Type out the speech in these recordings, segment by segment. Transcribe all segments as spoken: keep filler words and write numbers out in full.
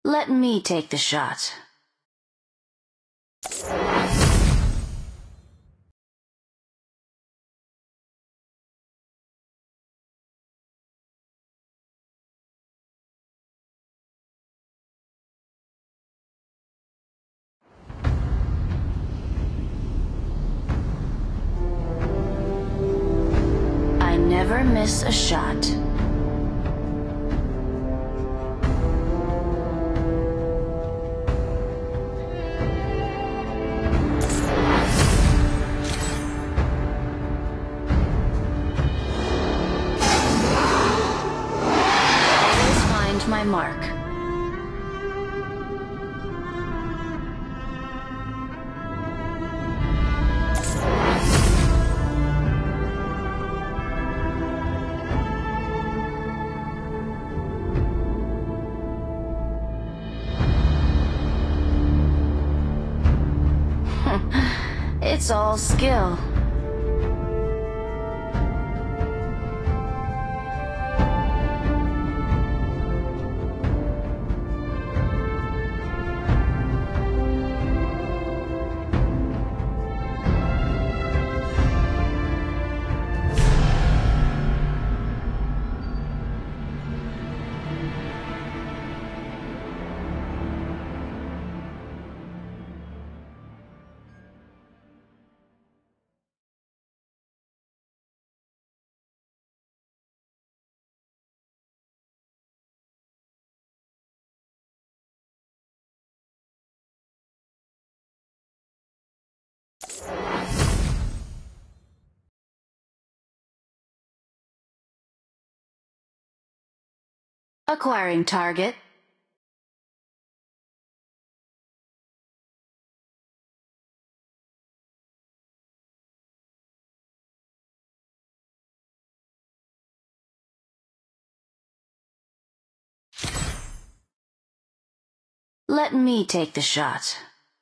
Let me take the shot. I never miss a shot. My mark. It's all skill. Acquiring target. Let me take the shot.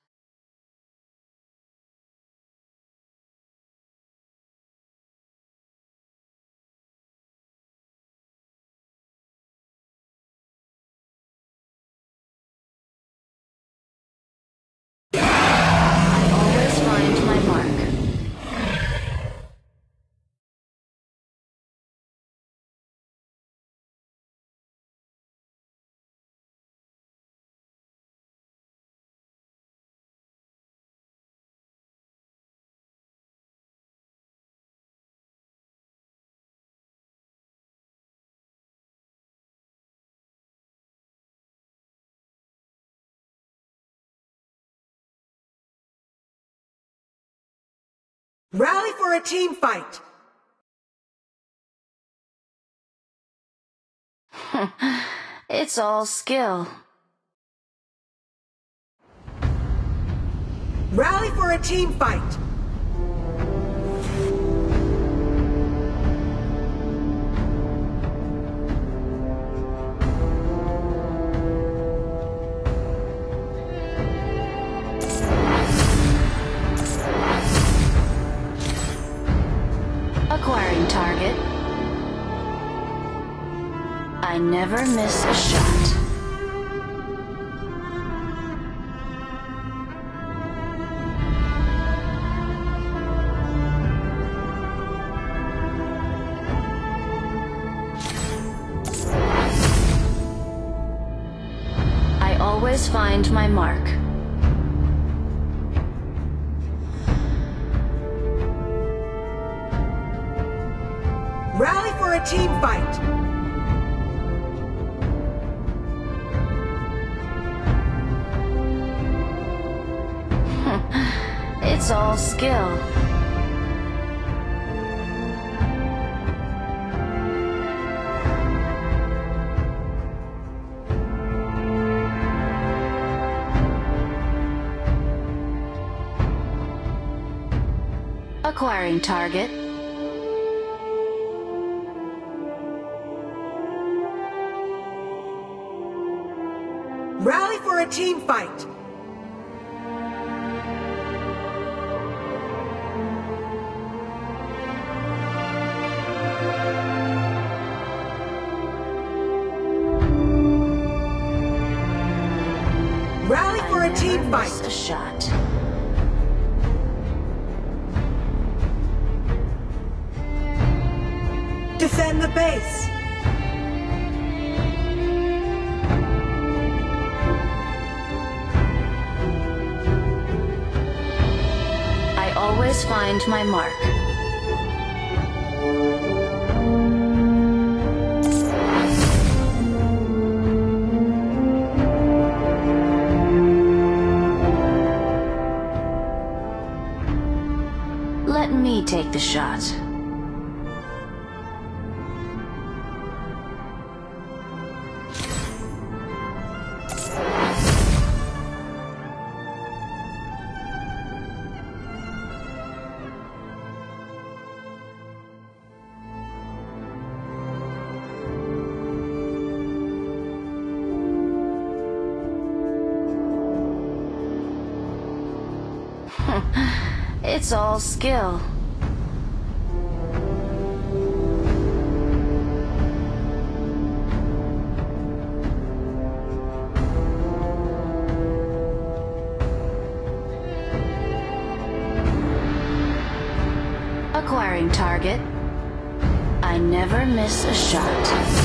I always find my mark. Rally for a team fight! It's all skill. Rally for a team fight! Acquiring target. I never miss a shot. I always find my mark. Rally for a team fight! It's all skill. Acquiring target. Rally for a team fight! a team Never miss fight. a shot. Defend the base. I always find my mark. Let me take the shot. It's all skill. Acquiring target. I never miss a shot.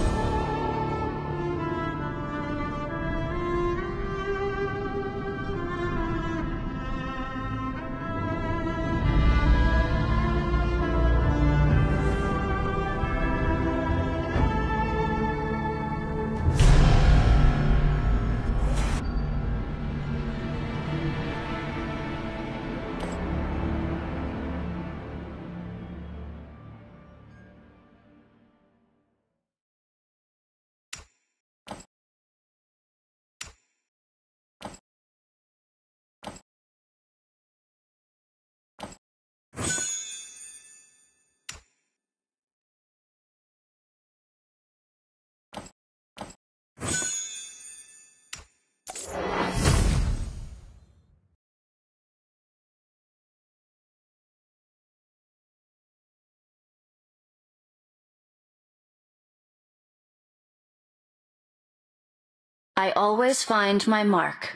I always find my mark.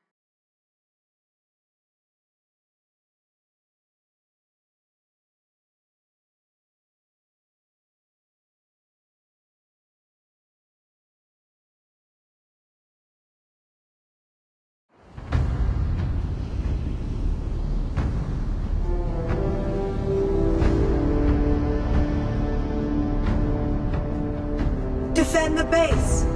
Defend the base.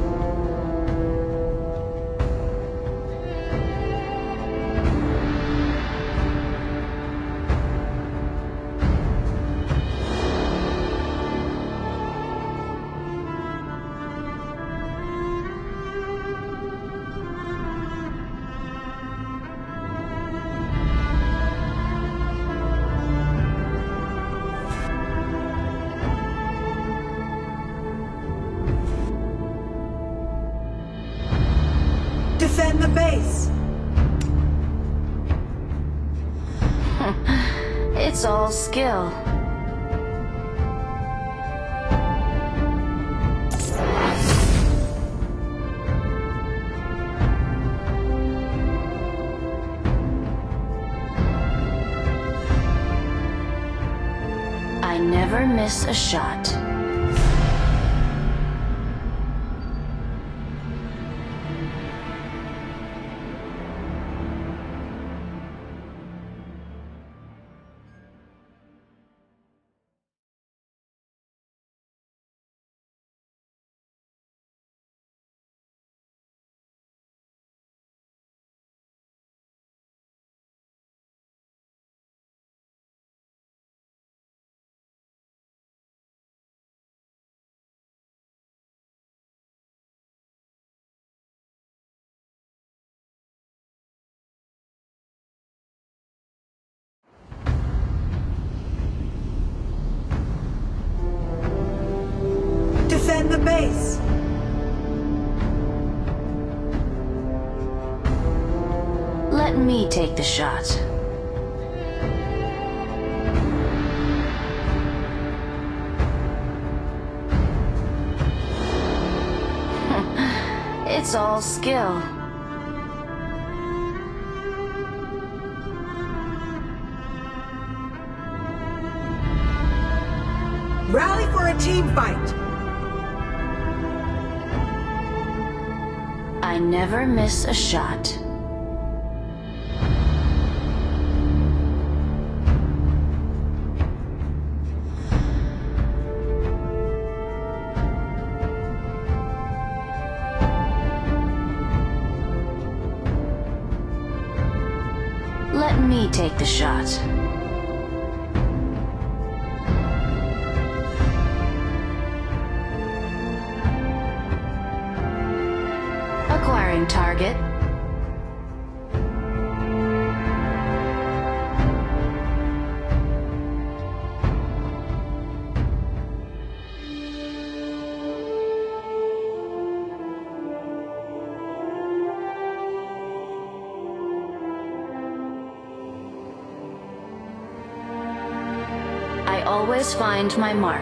Defend the base. It's all skill. I never miss a shot. Defend the base. Let me take the shot. It's all skill. team fight. I never miss a shot. Let me take the shot. Acquiring target. I always find my mark.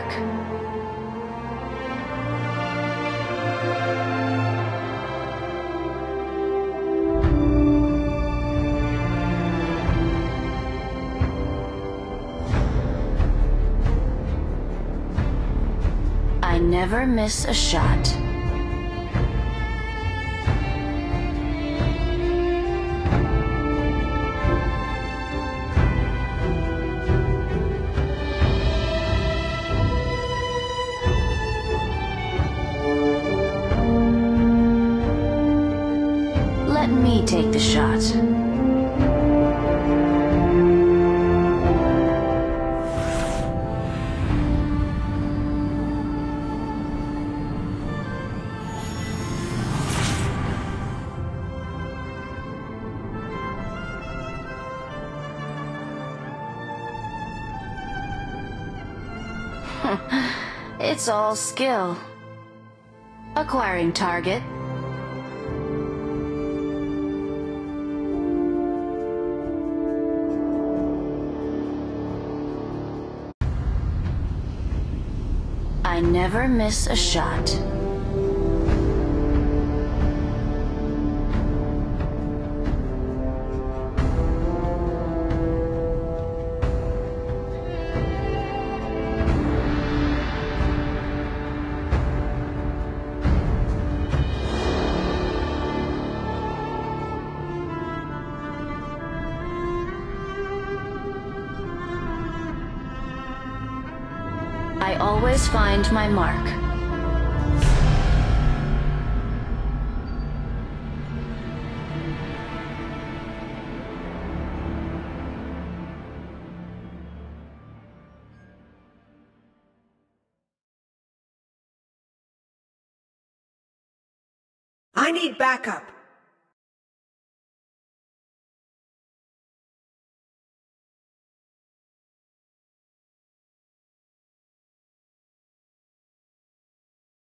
I never miss a shot. Let me take the shot. It's all skill. Acquiring target. I never miss a shot. I always find my mark. I need backup.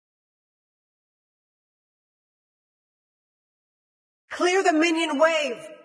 Clear the minion wave!